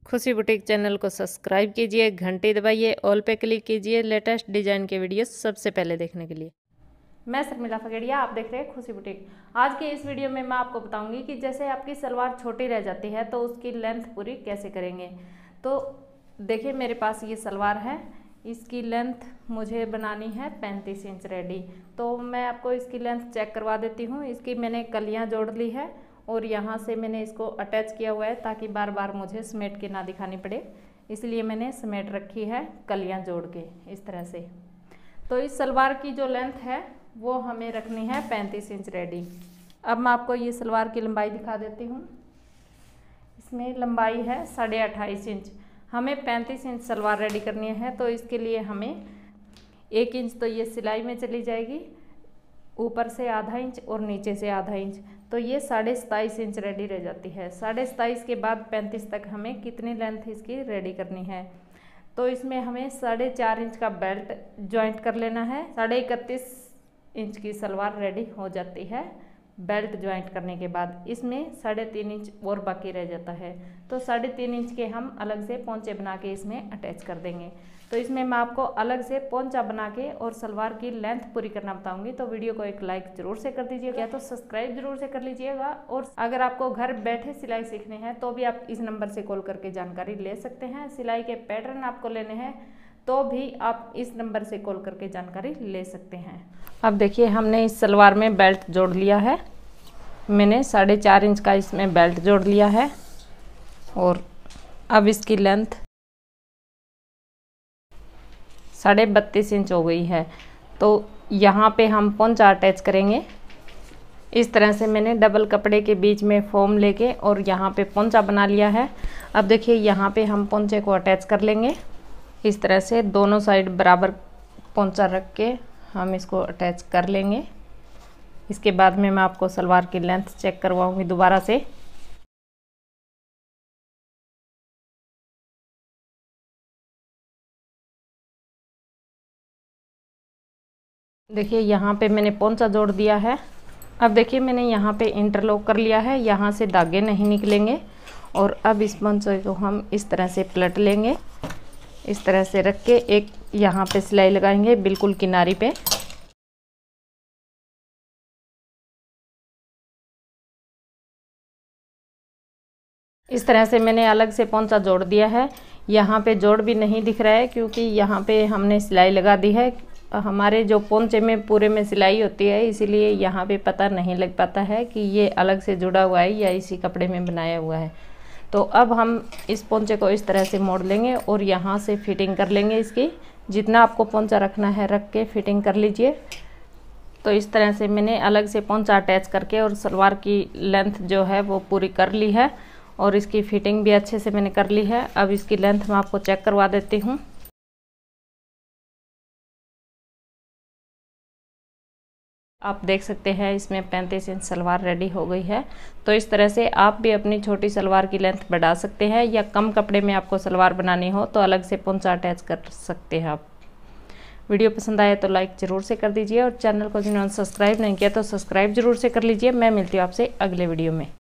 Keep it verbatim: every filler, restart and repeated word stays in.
खुशी boutique channel को subscribe कीजिए, घंटी दबाइए, ऑल पे क्लिक कीजिए लेटेस्ट डिजाइन के वीडियो सबसे पहले देखने के लिए। मैं शर्मिला फगड़िया, आप देख रहे हैं खुशी बुटीक। आज के इस वीडियो में मैं आपको बताऊंगी कि जैसे आपकी सलवार छोटी रह जाती है तो उसकी लेंथ पूरी कैसे करेंगे। तो देखिए मेरे पास ये सलवार है, इसकी लेंथ मुझे बनानी है पैंतीस इंच रेडी। तो मैं आपको इसकी लेंथ चेक करवा देती हूँ। इसकी मैंने कलियाँ जोड़ ली है और यहाँ से मैंने इसको अटैच किया हुआ है ताकि बार बार मुझे समेट के ना दिखानी पड़े, इसलिए मैंने समेट रखी है कलियाँ जोड़ के इस तरह से। तो इस सलवार की जो लेंथ है वो हमें रखनी है पैंतीस इंच रेडी। अब मैं आपको ये सलवार की लंबाई दिखा देती हूँ। इसमें लंबाई है साढ़े अट्ठाईस इंच। हमें पैंतीस इंच सलवार रेडी करनी है तो इसके लिए हमें एक इंच तो ये सिलाई में चली जाएगी, ऊपर से आधा इंच और नीचे से आधा इंच, तो ये साढ़े सताईस इंच रेडी रह जाती है। साढ़े सताईस के बाद पैंतीस तक हमें कितनी लेंथ इसकी रेडी करनी है, तो इसमें हमें साढ़े चार इंच का बेल्ट ज्वाइंट कर लेना है। साढ़े इकतीस इंच की सलवार रेडी हो जाती है बेल्ट ज्वाइंट करने के बाद। इसमें साढ़े तीन इंच और बाकी रह जाता है, तो साढ़े तीन इंच के हम अलग से पोंचे बना के इसमें अटैच कर देंगे। तो इसमें मैं आपको अलग से पोंचा बना के और सलवार की लेंथ पूरी करना बताऊंगी। तो वीडियो को एक लाइक जरूर से कर दीजिएगा, तो सब्सक्राइब जरूर से कर लीजिएगा। और अगर आपको घर बैठे सिलाई सीखनी है तो भी आप इस नंबर से कॉल करके जानकारी ले सकते हैं। सिलाई के पैटर्न आपको लेने हैं तो भी आप इस नंबर से कॉल करके जानकारी ले सकते हैं। अब देखिए हमने इस सलवार में बेल्ट जोड़ लिया है। मैंने साढ़े चार इंच का इसमें बेल्ट जोड़ लिया है और अब इसकी लेंथ साढ़े बत्तीस इंच हो गई है। तो यहाँ पे हम पोंचा अटैच करेंगे। इस तरह से मैंने डबल कपड़े के बीच में फोम लेके और यहाँ पे पोंचा बना लिया है। अब देखिए यहाँ पे हम पोंचे को अटैच कर लेंगे। इस तरह से दोनों साइड बराबर पोंचा रख के हम इसको अटैच कर लेंगे। इसके बाद में मैं आपको सलवार की लेंथ चेक करवाऊंगी दोबारा से। देखिए यहाँ पे मैंने पोंचा जोड़ दिया है। अब देखिए मैंने यहाँ पे इंटरलॉक कर लिया है, यहाँ से धागे नहीं निकलेंगे। और अब इस पोंचे को हम इस तरह से पलट लेंगे। इस तरह से रख के एक यहाँ पे सिलाई लगाएंगे बिल्कुल किनारी पे। इस तरह से मैंने अलग से पोंचा जोड़ दिया है। यहाँ पे जोड़ भी नहीं दिख रहा है क्योंकि यहाँ पे हमने सिलाई लगा दी है। हमारे जो पोंचे में पूरे में सिलाई होती है, इसीलिए यहाँ पे पता नहीं लग पाता है कि ये अलग से जुड़ा हुआ है या इसी कपड़े में बनाया हुआ है। तो अब हम इस पोंचे को इस तरह से मोड़ लेंगे और यहाँ से फिटिंग कर लेंगे इसकी। जितना आपको पोंचा रखना है रख के फिटिंग कर लीजिए। तो इस तरह से मैंने अलग से पोंचा अटैच करके और सलवार की लेंथ जो है वो पूरी कर ली है और इसकी फिटिंग भी अच्छे से मैंने कर ली है। अब इसकी लेंथ मैं आपको चेक करवा देती हूँ। आप देख सकते हैं इसमें पैंतीस इंच सलवार रेडी हो गई है। तो इस तरह से आप भी अपनी छोटी सलवार की लेंथ बढ़ा सकते हैं, या कम कपड़े में आपको सलवार बनानी हो तो अलग से पोंचा अटैच कर सकते हैं आप। वीडियो पसंद आए तो लाइक ज़रूर से कर दीजिए और चैनल को जिन्होंने सब्सक्राइब नहीं किया तो सब्सक्राइब जरूर से कर लीजिए। मैं मिलती हूँ आपसे अगले वीडियो में।